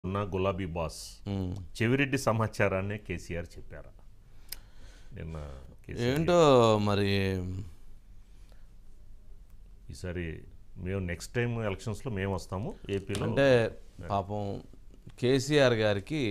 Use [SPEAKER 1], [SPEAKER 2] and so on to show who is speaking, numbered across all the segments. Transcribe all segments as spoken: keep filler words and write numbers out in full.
[SPEAKER 1] ఉన్న గులాబీ బాస్ చెవిరెడ్డి సమాచారాన్ని కేసీఆర్ చెప్పారా నిన్న?
[SPEAKER 2] ఏంటో మరి
[SPEAKER 1] ఈసారి మేము నెక్స్ట్ టైం ఎలక్షన్స్లో మేము వస్తాము ఏపీలో
[SPEAKER 2] అంటే పాపం కేసీఆర్ గారికి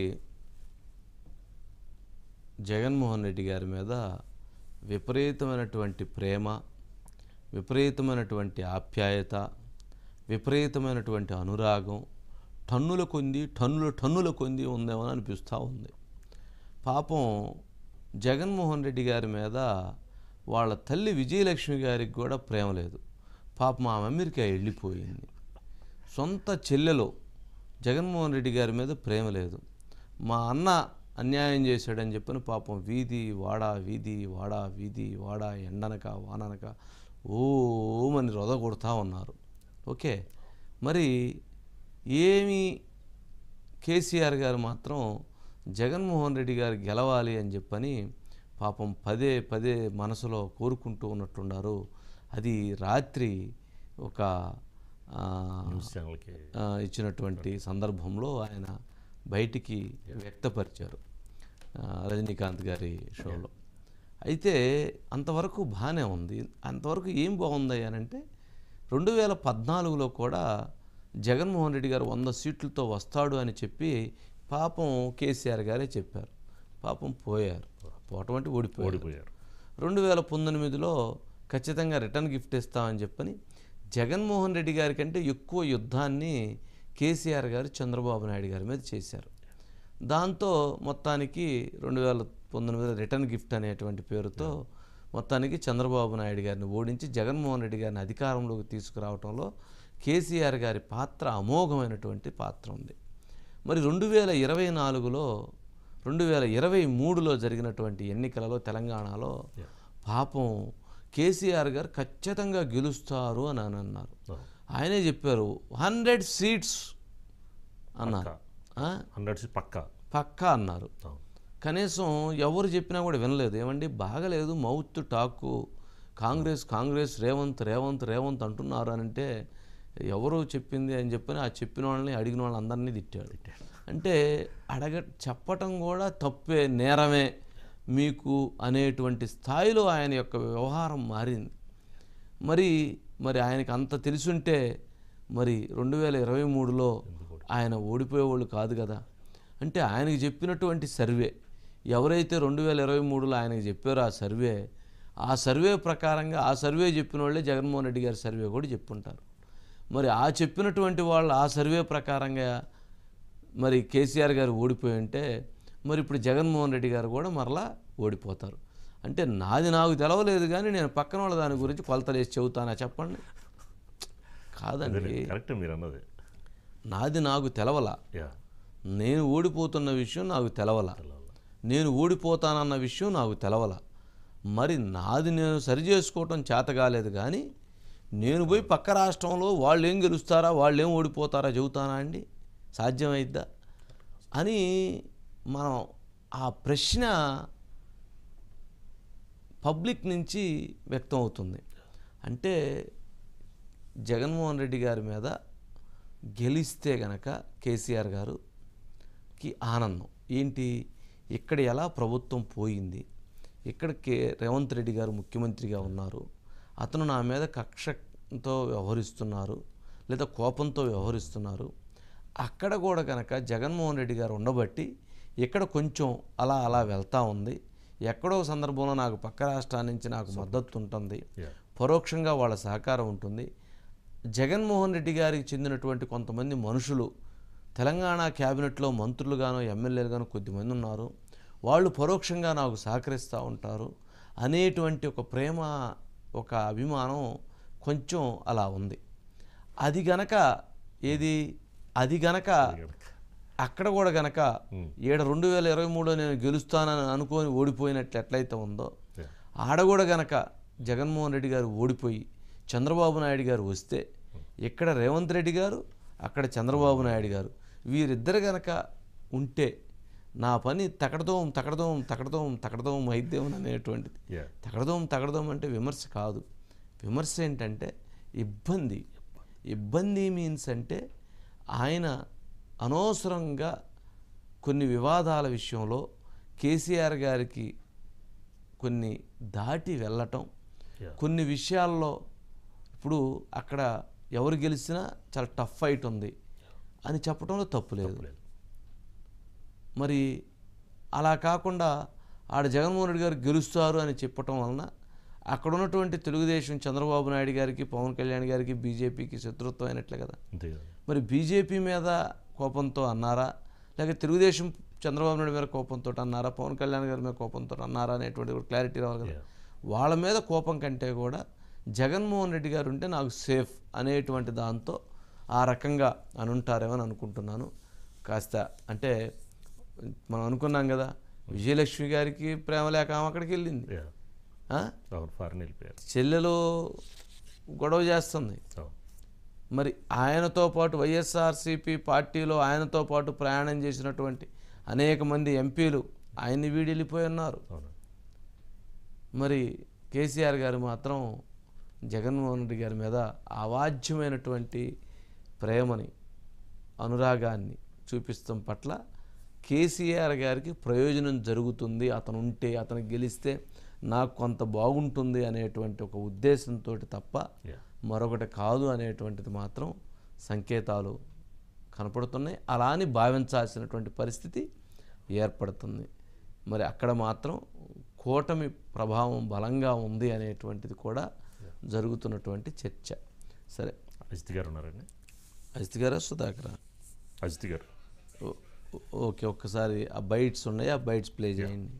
[SPEAKER 2] జగన్మోహన్ రెడ్డి గారి మీద విపరీతమైనటువంటి ప్రేమ, విపరీతమైనటువంటి ఆప్యాయత, విపరీతమైనటువంటి అనురాగం టన్నుల కొంది టన్నుల టన్నుల కొంది ఉందేమో అనిపిస్తూ ఉంది. పాపం జగన్మోహన్ రెడ్డి గారి మీద వాళ్ళ తల్లి విజయలక్ష్మి గారికి కూడా ప్రేమ లేదు. పాపం ఆమె అమెరికా వెళ్ళిపోయింది. సొంత చెల్లెలో జగన్మోహన్ రెడ్డి గారి మీద ప్రేమ లేదు. మా అన్న అన్యాయం చేశాడని చెప్పని పాపం వీధి వాడ వీధి వాడ వీధి వాడ ఎండనక వాననక ఓమని రొద కొడతా ఉన్నారు. ఓకే, మరి ఏమి కేసీఆర్ గారు మాత్రం జగన్మోహన్ రెడ్డి గారు గెలవాలి అని చెప్పని పాపం పదే పదే మనసులో కోరుకుంటూ ఉన్నట్లున్నారు. అది రాత్రి ఒక ఇచ్చినటువంటి సందర్భంలో ఆయన బయటికి వ్యక్తపరిచారు రజనీకాంత్ గారి షోలో. అయితే అంతవరకు బాగానే ఉంది. అంతవరకు ఏం బాగుంది అని అంటే రెండు వేల పద్నాలుగులో కూడా జగన్మోహన్ రెడ్డి గారు వంద సీట్లతో వస్తాడు అని చెప్పి పాపం కేసీఆర్ గారే చెప్పారు. పాపం పోయారు, పోవటం అంటే ఓడిపోయారు. రెండు వేల పంతొమ్మిదిలో ఖచ్చితంగా రిటర్న్ గిఫ్ట్ ఇస్తామని చెప్పని జగన్మోహన్ రెడ్డి గారి కంటే ఎక్కువ యుద్ధాన్ని కేసీఆర్ గారు చంద్రబాబు నాయుడు గారి మీద చేశారు. దాంతో మొత్తానికి రెండు వేల పంతొమ్మిదిలో రిటర్న్ గిఫ్ట్ అనేటువంటి పేరుతో మొత్తానికి చంద్రబాబు నాయుడు గారిని ఓడించి జగన్మోహన్ రెడ్డి గారిని అధికారంలోకి తీసుకురావడంలో కేసీఆర్ గారి పాత్ర అమోఘమైనటువంటి పాత్ర ఉంది. మరి రెండు వేల ఇరవై నాలుగులో రెండు వేల ఇరవై మూడులో జరిగినటువంటి ఎన్నికలలో తెలంగాణలో పాపం కేసీఆర్ గారు ఖచ్చితంగా గెలుస్తారు అని అని అన్నారు. ఆయనే చెప్పారు హండ్రెడ్ సీట్స్ అన్నారు.
[SPEAKER 1] హండ్రెడ్ పక్కా
[SPEAKER 2] పక్కా అన్నారు. కనీసం ఎవరు చెప్పినా కూడా వినలేదు. ఏమండి బాగలేదు, మౌత్ టాకు, కాంగ్రెస్ కాంగ్రెస్ రేవంత్ రేవంత్ రేవంత్ అంటున్నారు అని అంటే ఎవరు చెప్పింది అని చెప్పని ఆ చెప్పిన వాళ్ళని అడిగిన వాళ్ళని అందరినీ తిట్టాడు. అంటే అడగ చెప్పటం కూడా తప్పే, నేరమే మీకు అనేటువంటి స్థాయిలో ఆయన యొక్క వ్యవహారం మారింది. మరి మరి ఆయనకి అంత తెలుసుంటే మరి రెండు వేల ఇరవై మూడులో ఆయన ఓడిపోయేవాళ్ళు కాదు కదా. అంటే ఆయనకి చెప్పినటువంటి సర్వే ఎవరైతే రెండు వేల ఇరవై మూడులో ఆయనకి చెప్పారో ఆ సర్వే ఆ సర్వే ప్రకారంగా ఆ సర్వే చెప్పిన వాళ్ళే జగన్మోహన్ రెడ్డి గారి సర్వే కూడా చెప్పుంటారు. మరి ఆ చెప్పినటువంటి వాళ్ళు ఆ సర్వే ప్రకారంగా మరి కేసీఆర్ గారు ఓడిపోయి ఉంటే మరి ఇప్పుడు జగన్మోహన్ రెడ్డి గారు కూడా మరలా ఓడిపోతారు. అంటే నాది నాకు తెలవలేదు కానీ నేను పక్కన వాళ్ళ దాని గురించి కొలతలు వేసి చెబుతానా చెప్పండి? కాదండి,
[SPEAKER 1] కరెక్ట్ మీరు అన్నది.
[SPEAKER 2] నాది నాకు తెలవలా, నేను ఓడిపోతున్న విషయం నాకు తెలవలా, నేను ఓడిపోతానన్న విషయం నాకు తెలవలా. మరి నాది నేను సరి చేసుకోవటం చేత కాలేదు కానీ నేను పోయి పక్క రాష్ట్రంలో వాళ్ళు ఏం గెలుస్తారా వాళ్ళు ఏం ఓడిపోతారా చెబుతానా అండి? సాధ్యమైద్దా అని మనం ఆ ప్రశ్న పబ్లిక్ నుంచి వ్యక్తం అవుతుంది. అంటే జగన్మోహన్ రెడ్డి గారి మీద గెలిస్తే గనక కేసీఆర్ గారుకి ఆనందం ఏంటి, ఇక్కడ ఎలా ప్రభుత్వం పోయింది, ఇక్కడ కే రేవంత్ రెడ్డి గారు ముఖ్యమంత్రిగా ఉన్నారు, అతను నా మీద కక్షతో వ్యవహరిస్తున్నారు లేదా కోపంతో వ్యవహరిస్తున్నారు, అక్కడ కూడా కనుక జగన్మోహన్ రెడ్డి గారు ఉండబట్టి ఇక్కడ కొంచెం అలా అలా వెళ్తూ ఉంది, ఎక్కడో సందర్భంలో నాకు పక్క రాష్ట్రాల నుంచి నాకు మద్దతు ఉంటుంది, పరోక్షంగా వాళ్ళ సహకారం ఉంటుంది. జగన్మోహన్ రెడ్డి గారికి చెందినటువంటి కొంతమంది మనుషులు తెలంగాణ క్యాబినెట్లో మంత్రులుగానో ఎమ్మెల్యేలుగానో కొద్దిమంది ఉన్నారు, వాళ్ళు పరోక్షంగా నాకు సహకరిస్తూ ఉంటారు అనేటువంటి ఒక ప్రేమ, ఒక అభిమానం కొంచెం అలా ఉంది. అది గనక ఏది అది గనక అక్కడ కూడా గనక ఏడ రెండు వేల ఇరవై మూడులో నేను గెలుస్తానని అనుకొని ఓడిపోయినట్లు ఎట్లయితే ఉందో ఆడ కూడా గనక జగన్మోహన్ రెడ్డి గారు ఓడిపోయి చంద్రబాబు నాయుడు గారు వస్తే ఇక్కడ రేవంత్ రెడ్డి గారు అక్కడ చంద్రబాబు నాయుడు గారు వీరిద్దరు గనక ఉంటే నా పని తకడదోం తకడదోం తకడదోం తకడదోం వైద్యం అనేటువంటిది. తకడదోం తకడదోం అంటే విమర్శ కాదు. విమర్శ ఏంటంటే ఇబ్బంది. ఇబ్బంది మీన్స్ అంటే ఆయన అనవసరంగా కొన్ని వివాదాల విషయంలో కేసీఆర్ గారికి కొన్ని దాటి వెళ్ళటం, కొన్ని విషయాల్లో ఇప్పుడు అక్కడ ఎవరు గెలిచినా చాలా టఫ్ ఫైట్ ఉంది అని చెప్పడంలో తప్పు లేదు. మరి అలా కాకుండా ఆడ జగన్మోహన్ రెడ్డి గారు గెలుస్తారు అని చెప్పటం వలన అక్కడ ఉన్నటువంటి తెలుగుదేశం చంద్రబాబు నాయుడు గారికి, పవన్ కళ్యాణ్ గారికి, బీజేపీకి శత్రుత్వం అయినట్లే కదా. మరి బీజేపీ మీద కోపంతో అన్నారా, లేక తెలుగుదేశం చంద్రబాబు నాయుడు మీద కోపంతో అన్నారా, పవన్ కళ్యాణ్ గారి మీద కోపంతో అన్నారా అనేటువంటి క్లారిటీ రావాలి కదా. వాళ్ళ మీద కోపం కంటే కూడా జగన్మోహన్ రెడ్డి గారు ఉంటే నాకు సేఫ్ అనేటువంటి దాంతో ఆ రకంగా అని ఉంటారేమో అని అనుకుంటున్నాను. కాస్త అంటే మనం అనుకున్నాం కదా, విజయలక్ష్మి గారికి ప్రేమ లేక ఆమె అక్కడికి వెళ్ళింది, చెల్లెలు గొడవ చేస్తుంది. మరి ఆయనతో పాటు వైఎస్ఆర్సీపీ పార్టీలో ఆయనతో పాటు ప్రయాణం చేసినటువంటి అనేక మంది ఎంపీలు ఆయన్ని వీడి వెళ్ళిపోయి ఉన్నారు. మరి కేసీఆర్ గారు మాత్రం జగన్మోహన్ రెడ్డి గారి మీద అవాజ్యమైనటువంటి ప్రేమని, అనురాగాన్ని చూపిస్తాం పట్ల కేసీఆర్ గారికి ప్రయోజనం జరుగుతుంది, అతను ఉంటే, అతను గెలిస్తే నాకు కొంత బాగుంటుంది అనేటువంటి ఒక ఉద్దేశంతో తప్ప మరొకటి కాదు అనేటువంటిది మాత్రం సంకేతాలు కనపడుతున్నాయి. అలా అని భావించాల్సినటువంటి పరిస్థితి ఏర్పడుతుంది. మరి అక్కడ మాత్రం కూటమి ప్రభావం బలంగా ఉంది అనేటువంటిది కూడా జరుగుతున్నటువంటి చర్చ. సరే,
[SPEAKER 1] అజిత్ గారు ఉన్నారండి.
[SPEAKER 2] అజిత్ గారా సుధాకరా?
[SPEAKER 1] అజిత్ గారు.
[SPEAKER 2] ఓకే, ఒక్కసారి ఆ బైట్స్ ఉన్నాయి, ఆ బైట్స్ ప్లే చేయండి.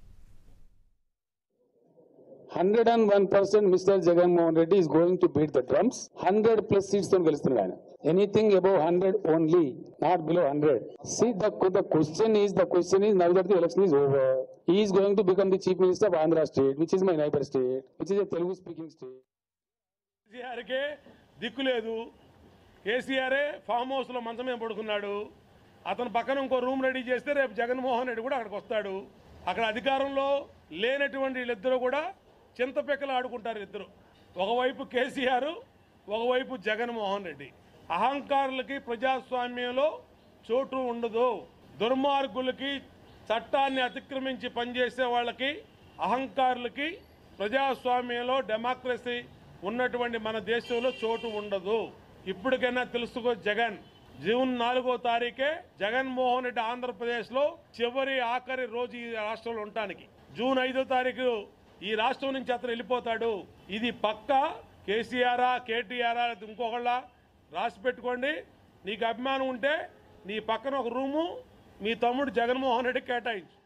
[SPEAKER 3] Hundred and one percent mister Jaganmohan Reddy is going to beat the drums. Hundred plus seats తో గెలుస్తున్నాడు ఆయన. Anything above hundred only, not below hundred. See, the the question is the question is now that the election is over, he is going to become the chief minister of Andhra state, which is my neighbor state, which is a Telugu speaking state.
[SPEAKER 4] KCR కే దిక్కు లేదు. KCR farm house లో మంచం మీద పడుకున్నాడు. అతను పక్కన ఇంకో రూమ్ రెడీ చేస్తే రేపు జగన్మోహన్ రెడ్డి కూడా అక్కడికి వస్తాడు. అక్కడ అధికారంలో లేనటువంటి వీళ్ళిద్దరూ కూడా చింతపెక్కలు ఆడుకుంటారు ఇద్దరు. ఒకవైపు కేసీఆర్, ఒకవైపు జగన్మోహన్ రెడ్డి. అహంకారులకి ప్రజాస్వామ్యంలో చోటు ఉండదు. దుర్మార్గులకి, చట్టాన్ని అతిక్రమించి పనిచేసే వాళ్ళకి, అహంకారులకి ప్రజాస్వామ్యంలో డెమోక్రసీ ఉన్నటువంటి మన దేశంలో చోటు ఉండదు. ఇప్పటికైనా తెలుసుకో జగన్. జూన్ నాలుగో తారీఖే జగన్మోహన్ రెడ్డి ఆంధ్రప్రదేశ్లో చివరి ఆఖరి రోజు ఈ రాష్ట్రంలో ఉండటానికి. జూన్ ఐదో తారీఖు ఈ రాష్ట్రం నుంచి అతను వెళ్ళిపోతాడు. ఇది పక్కా. కేసీఆరా, కేటీఆరా, ఇంకొకళ్ళ రాసి పెట్టుకోండి. నీకు అభిమానం ఉంటే నీ పక్కన ఒక రూము మీ తమ్ముడు జగన్మోహన్ రెడ్డి కేటాయించు.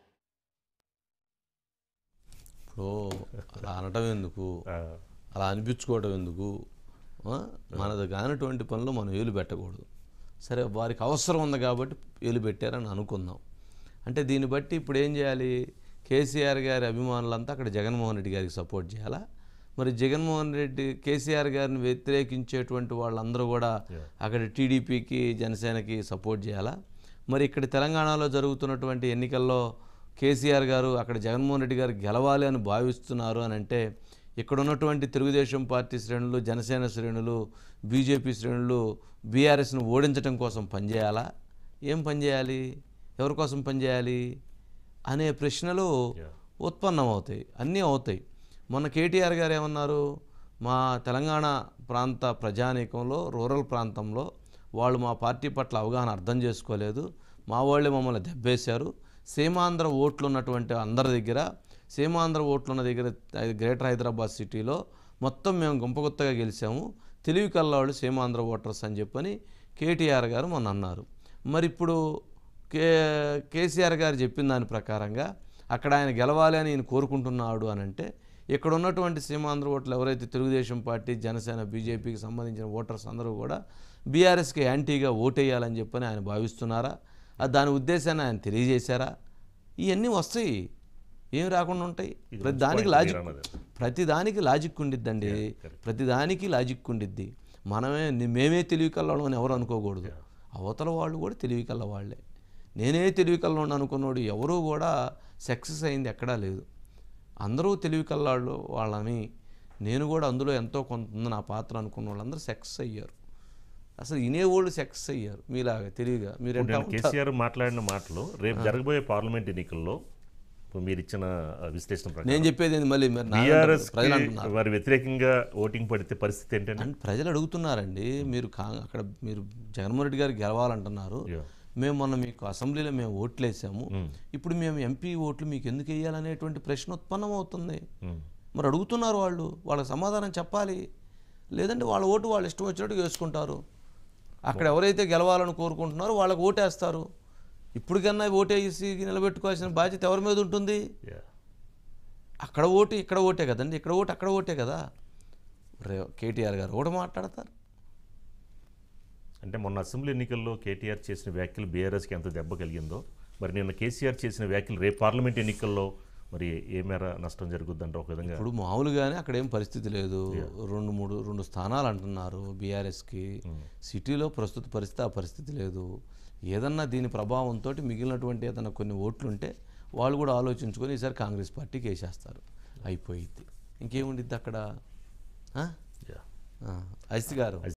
[SPEAKER 2] ఇప్పుడు అలా అనటం ఎందుకు, అలా అనిపించుకోవడం ఎందుకు? మనది కానటువంటి పనులు మనం ఏలు పెట్టకూడదు. సరే, వారికి అవసరం ఉంది కాబట్టి ఏలు పెట్టారని అనుకుందాం. అంటే దీన్ని బట్టి ఇప్పుడు ఏం చేయాలి? కేసీఆర్ గారి అభిమానులంతా అక్కడ జగన్మోహన్ రెడ్డి గారికి సపోర్ట్ చేయాలా? మరి జగన్మోహన్ రెడ్డి కేసీఆర్ గారిని వ్యతిరేకించేటువంటి వాళ్ళందరూ కూడా అక్కడ టీడీపీకి, జనసేనకి సపోర్ట్ చేయాలా? మరి ఇక్కడ తెలంగాణలో జరుగుతున్నటువంటి ఎన్నికల్లో కేసీఆర్ గారు అక్కడ జగన్మోహన్ రెడ్డి గారు గెలవాలి అని భావిస్తున్నారు అని అంటే ఇక్కడ ఉన్నటువంటి తెలుగుదేశం పార్టీ శ్రేణులు, జనసేన శ్రేణులు, బీజేపీ శ్రేణులు బీఆర్ఎస్ను ఓడించడం కోసం పనిచేయాలా? ఏం పనిచేయాలి? ఎవరి కోసం పనిచేయాలి అనే ప్రశ్నలు ఉత్పన్నమవుతాయి. అన్నీ అవుతాయి. మొన్న కేటీఆర్ గారు ఏమన్నారు? మా తెలంగాణ ప్రాంత ప్రజానీకంలో, రూరల్ ప్రాంతంలో వాళ్ళు మా పార్టీ పట్ల అవగాహన అర్థం చేసుకోలేదు, మా వాళ్ళే మమ్మల్ని దెబ్బేశారు. సీమాంధ్ర ఓట్లు ఉన్నటువంటి అందరి దగ్గర, సీమాంధ్ర ఓట్లు ఉన్న దగ్గర గ్రేటర్ హైదరాబాద్ సిటీలో మొత్తం మేము గుంపగుత్తగా గెలిచాము, తెలివి కల్లాళ్ళు సీమాంధ్ర ఓటర్స్ అని చెప్పని కేటీఆర్ గారు మొన్న అన్నారు. మరి ఇప్పుడు కే కేసీఆర్ గారు చెప్పిన దాని ప్రకారంగా అక్కడ ఆయన గెలవాలి అని ఆయన కోరుకుంటున్నాడు అని అంటే ఇక్కడ ఉన్నటువంటి సీమాంధ్ర ఓట్లు ఎవరైతే తెలుగుదేశం పార్టీ, జనసేన, బీజేపీకి సంబంధించిన ఓటర్స్ అందరూ కూడా బీఆర్ఎస్కి యాంటీగా ఓటేయాలని చెప్పని ఆయన భావిస్తున్నారా? దాని ఉద్దేశాన్ని ఆయన తెలియజేశారా? ఇవన్నీ వస్తాయి, ఏం రాకుండా ఉంటాయి. ప్రతి దానికి లాజిక్ ప్రతి దానికి లాజిక్ ఉండిద్దండి. ప్రతి దానికి లాజిక్ ఉండిద్ది. మనమే మేమే తెలివి కల్లోళ్ళం అని ఎవరు అనుకోకూడదు. అవతల వాళ్ళు కూడా తెలివి కల్ల వాళ్ళే. నేనే తెలివి కల్లోని అనుకున్నాడు ఎవరూ కూడా సక్సెస్ అయింది ఎక్కడా లేదు. అందరూ తెలివి కల్లాళ్ళు వాళ్ళని, నేను కూడా అందులో ఎంతో కొంత ఉంది నా పాత్ర అనుకున్న వాళ్ళందరూ సక్సెస్ అయ్యారు. అసలు వినేవాళ్ళు సెక్స్ అయ్యారు మీలాగా తెలివిగా మీరు
[SPEAKER 1] ఇప్పుడు
[SPEAKER 2] ఎంత
[SPEAKER 1] నేను కేసీఆర్ మాట్లాడిన మాటలు రేపు జరగబోయే పార్లమెంట్ ఎన్నికల్లో ఇప్పుడు మీరు ఇచ్చిన విశ్లేషణ
[SPEAKER 2] నేను
[SPEAKER 1] ప్రకారం
[SPEAKER 2] చెప్పేది ఏంది మళ్ళీ మరి నా
[SPEAKER 1] బీఆర్ఎస్
[SPEAKER 2] ప్రజలు అంటున్నారు
[SPEAKER 1] వారి వ్యతిరేకంగా ఓటింగ్ పడితే పరిస్థితి ఏంటంటే
[SPEAKER 2] అంటే ప్రజలు అడుగుతున్నారండి మీరు కా అక్కడ మీరు జగన్మోహన్ రెడ్డి గారు గెలవాలంటున్నారు
[SPEAKER 1] Yeah.
[SPEAKER 2] మేము మొన్న మీకు అసెంబ్లీలో మేము ఓట్లు వేసాము ఇప్పుడు మేము ఎంపీ ఓట్లు మీకు ఎందుకు వేయాలనేటువంటి ప్రశ్న ఉత్పన్నం అవుతుంది మరి అడుగుతున్నారు వాళ్ళు వాళ్ళకి సమాధానం చెప్పాలి లేదంటే వాళ్ళ ఓటు వాళ్ళు ఇష్టం వచ్చినట్టు వేసుకుంటారు అక్కడ ఎవరైతే గెలవాలని కోరుకుంటున్నారో వాళ్ళకి ఓటేస్తారు ఇప్పటికన్నా ఓటేసి నిలబెట్టుకోవాల్సిన బాధ్యత ఎవరి మీద ఉంటుంది
[SPEAKER 1] Yeah.
[SPEAKER 2] అక్కడ ఓటు ఇక్కడ ఓటే కదండి ఇక్కడ ఓటు అక్కడ ఓటే కదా రే కేటీఆర్ గారు కూడా మాట్లాడతారు
[SPEAKER 1] అంటే మొన్న అసెంబ్లీ ఎన్నికల్లో కేటీఆర్ చేసిన వ్యాఖ్యలు బీఆర్ఎస్కి ఎంత దెబ్బ కలిగిందో మరి నిన్న కేసీఆర్ చేసిన వ్యాఖ్యలు రేపు పార్లమెంట్ ఎన్నికల్లో మరి ఏ మేర నష్టం జరుగుద్దంటే ఒక విధంగా
[SPEAKER 2] ఇప్పుడు మామూలుగానే అక్కడ ఏం పరిస్థితి లేదు రెండు మూడు రెండు స్థానాలు అంటున్నారు బీఆర్ఎస్కి సిటీలో ప్రస్తుత పరిస్థితి ఆ పరిస్థితి లేదు ఏదన్నా దీని ప్రభావంతో మిగిలినటువంటి ఏదన్నా కొన్ని ఓట్లుంటే వాళ్ళు కూడా ఆలోచించుకొని ఈసారి కాంగ్రెస్ పార్టీకి వేసేస్తారు అయిపోయింది ఇంకేముండిద్ది అక్కడ ఐసి గారు